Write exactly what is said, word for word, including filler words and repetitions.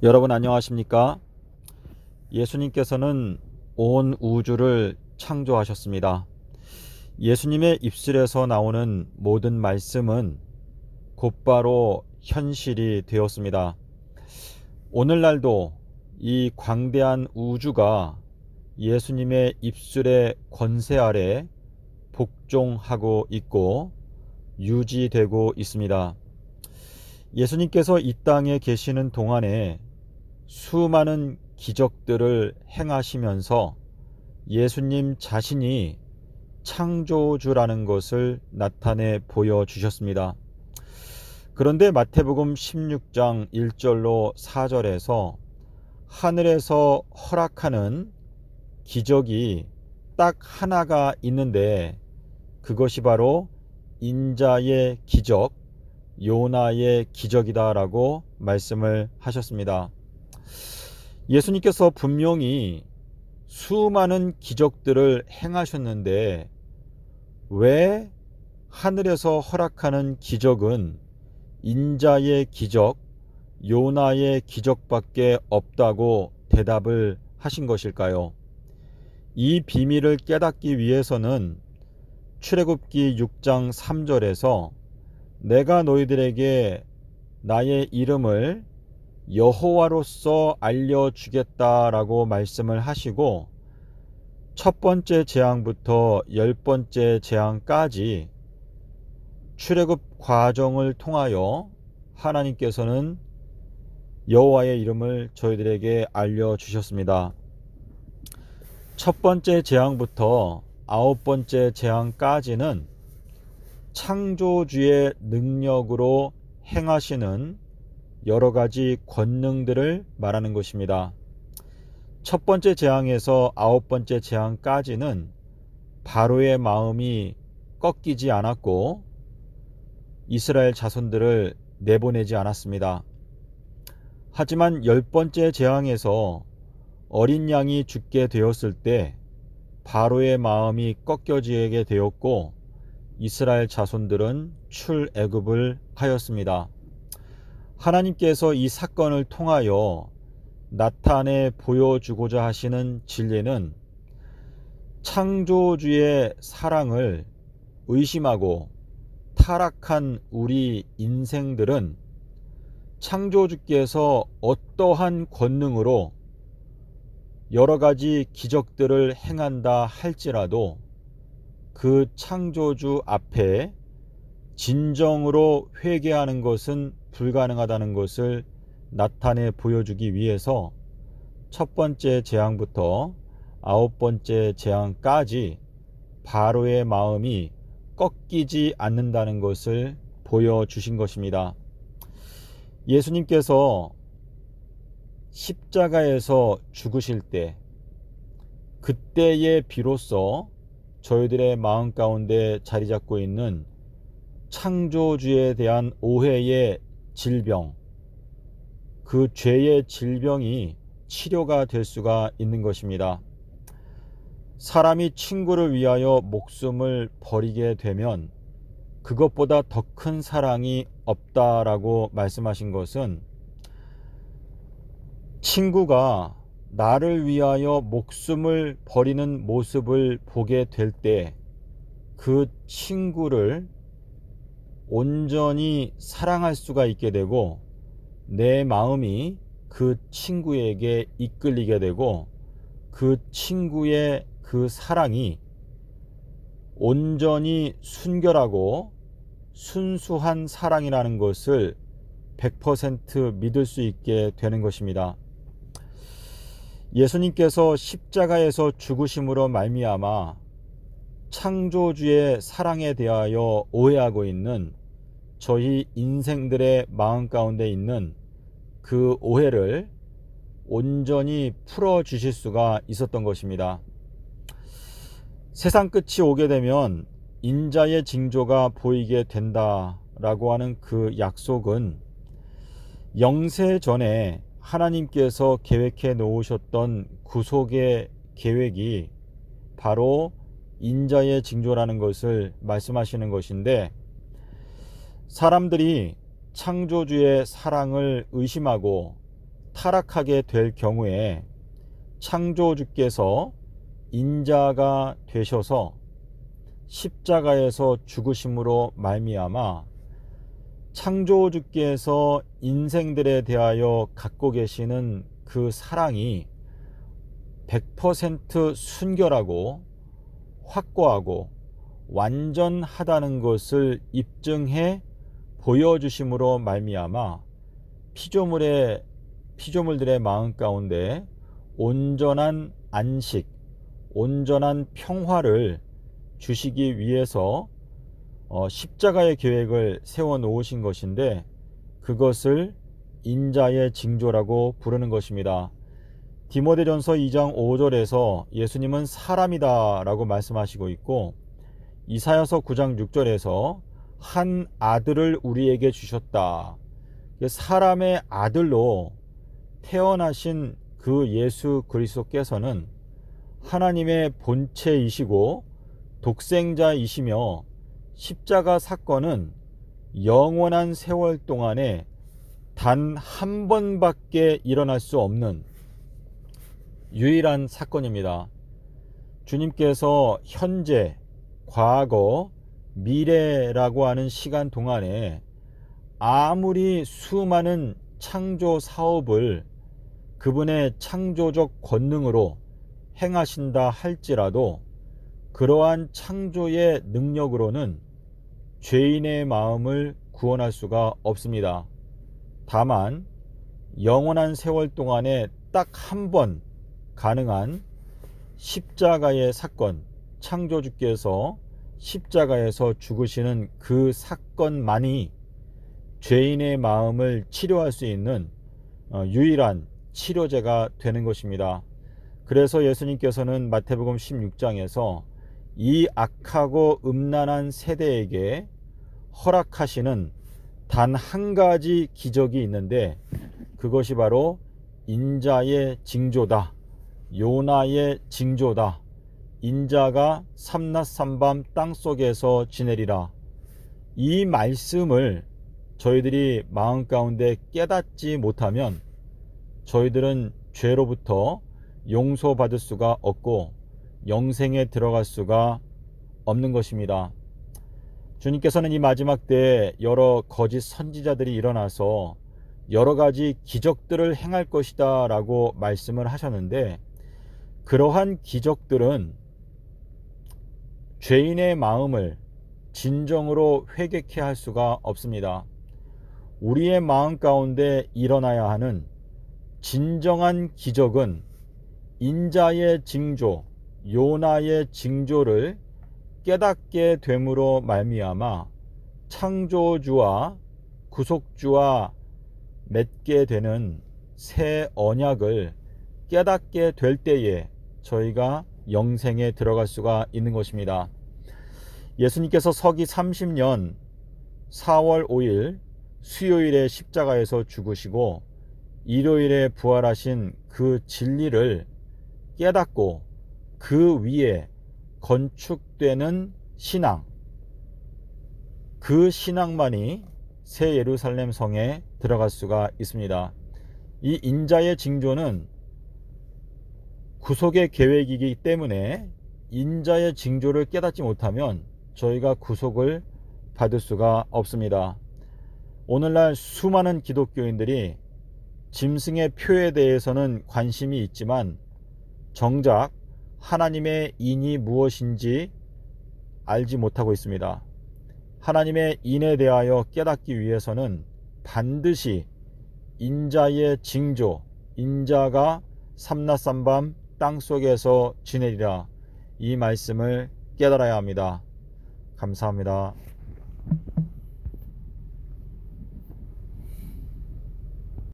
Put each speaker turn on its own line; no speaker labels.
여러분 안녕하십니까? 예수님께서는 온 우주를 창조하셨습니다. 예수님의 입술에서 나오는 모든 말씀은 곧바로 현실이 되었습니다. 오늘날도 이 광대한 우주가 예수님의 입술의 권세 아래 복종하고 있고 유지되고 있습니다. 예수님께서 이 땅에 계시는 동안에 수많은 기적들을 행하시면서 예수님 자신이 창조주라는 것을 나타내 보여주셨습니다. 그런데 마태복음 십육 장 일 절로 사 절에서 하늘에서 허락하는 기적이 딱 하나가 있는데 그것이 바로 인자의 기적, 요나의 기적이다라고 말씀을 하셨습니다. 예수님께서 분명히 수많은 기적들을 행하셨는데 왜 하늘에서 허락하는 기적은 인자의 기적, 요나의 기적밖에 없다고 대답을 하신 것일까요? 이 비밀을 깨닫기 위해서는 출애굽기 육 장 삼 절에서 내가 너희들에게 나의 이름을 여호와로서 알려주겠다라고 말씀을 하시고 첫 번째 재앙부터 열 번째 재앙까지 출애굽 과정을 통하여 하나님께서는 여호와의 이름을 저희들에게 알려주셨습니다. 첫 번째 재앙부터 아홉 번째 재앙까지는 창조주의 능력으로 행하시는 여러 가지 권능들을 말하는 것입니다. 첫 번째 재앙에서 아홉 번째 재앙까지는 바로의 마음이 꺾이지 않았고 이스라엘 자손들을 내보내지 않았습니다. 하지만 열 번째 재앙에서 어린 양이 죽게 되었을 때 바로의 마음이 꺾여지게 되었고 이스라엘 자손들은 출애굽을 하였습니다. 하나님께서 이 사건을 통하여 나타내 보여주고자 하시는 진리는 창조주의 사랑을 의심하고 타락한 우리 인생들은 창조주께서 어떠한 권능으로 여러 가지 기적들을 행한다 할지라도 그 창조주 앞에 진정으로 회개하는 것은 불가능하다는 것을 나타내 보여주기 위해서 첫 번째 재앙부터 아홉 번째 재앙까지 바로의 마음이 꺾이지 않는다는 것을 보여주신 것입니다. 예수님께서 십자가에서 죽으실 때 그때에 비로소 저희들의 마음 가운데 자리 잡고 있는 창조주에 대한 오해의 질병, 그 죄의 질병이 치료가 될 수가 있는 것입니다. 사람이 친구를 위하여 목숨을 버리게 되면 그것보다 더 큰 사랑이 없다라고 말씀하신 것은 친구가 나를 위하여 목숨을 버리는 모습을 보게 될 때 그 친구를 온전히 사랑할 수가 있게 되고 내 마음이 그 친구에게 이끌리게 되고 그 친구의 그 사랑이 온전히 순결하고 순수한 사랑이라는 것을 백 퍼센트 믿을 수 있게 되는 것입니다. 예수님께서 십자가에서 죽으심으로 말미암아 창조주의 사랑에 대하여 오해하고 있는 저희 인생들의 마음 가운데 있는 그 오해를 온전히 풀어주실 수가 있었던 것입니다. 세상 끝이 오게 되면 인자의 징조가 보이게 된다라고 하는 그 약속은 영세 전에 하나님께서 계획해 놓으셨던 구속의 계획이 바로 인자의 징조라는 것을 말씀하시는 것인데 사람들이 창조주의 사랑을 의심하고 타락하게 될 경우에 창조주께서 인자가 되셔서 십자가에서 죽으심으로 말미암아 창조주께서 인생들에 대하여 갖고 계시는 그 사랑이 백 퍼센트 순결하고 확고하고 완전하다는 것을 입증해 보여주심으로 말미암아 피조물의 피조물들의 마음 가운데 온전한 안식, 온전한 평화를 주시기 위해서 어, 십자가의 계획을 세워 놓으신 것인데, 그것을 인자의 징조라고 부르는 것입니다. 디모데전서 이 장 오 절에서 예수님은 사람이다 라고 말씀하시고 있고, 이사야서 구 장 육 절에서 한 아들을 우리에게 주셨다. 사람의 아들로 태어나신 그 예수 그리스도께서는 하나님의 본체이시고 독생자이시며, 십자가 사건은 영원한 세월 동안에 단 한 번밖에 일어날 수 없는 유일한 사건입니다. 주님께서 현재, 과거, 미래라고 하는 시간 동안에 아무리 수많은 창조 사업을 그분의 창조적 권능으로 행하신다 할지라도 그러한 창조의 능력으로는 죄인의 마음을 구원할 수가 없습니다. 다만 영원한 세월 동안에 딱 한 번 가능한 십자가의 사건, 창조주께서 십자가에서 죽으시는 그 사건만이 죄인의 마음을 치료할 수 있는 유일한 치료제가 되는 것입니다. 그래서 예수님께서는 마태복음 십육 장에서 이 악하고 음란한 세대에게 허락하시는 단 한 가지 기적이 있는데, 그것이 바로 인자의 징조다, 요나의 징조다. 인자가 삼낮 삼밤 땅속에서 지내리라. 이 말씀을 저희들이 마음 가운데 깨닫지 못하면 저희들은 죄로부터 용서받을 수가 없고 영생에 들어갈 수가 없는 것입니다. 주님께서는 이 마지막 때에 여러 거짓 선지자들이 일어나서 여러 가지 기적들을 행할 것이다 라고 말씀을 하셨는데, 그러한 기적들은 죄인의 마음을 진정으로 회개케 할 수가 없습니다. 우리의 마음 가운데 일어나야 하는 진정한 기적은 인자의 징조, 요나의 징조를 깨닫게 됨으로 말미암아 창조주와 구속주와 맺게 되는 새 언약을 깨닫게 될 때에 저희가 영생에 들어갈 수가 있는 것입니다. 예수님께서 서기 삼십 년 사월 오일 수요일에 십자가에서 죽으시고 일요일에 부활하신 그 진리를 깨닫고 그 위에 건축되는 신앙, 그 신앙만이 새 예루살렘 성에 들어갈 수가 있습니다. 이 인자의 징조는 구속의 계획이기 때문에 인자의 징조를 깨닫지 못하면 저희가 구속을 받을 수가 없습니다. 오늘날 수많은 기독교인들이 짐승의 표에 대해서는 관심이 있지만 정작 하나님의 인이 무엇인지 알지 못하고 있습니다. 하나님의 인에 대하여 깨닫기 위해서는 반드시 인자의 징조, 인자가 삼낮 삼밤 땅속에서 지내리라, 이 말씀을 깨달아야 합니다. 감사합니다.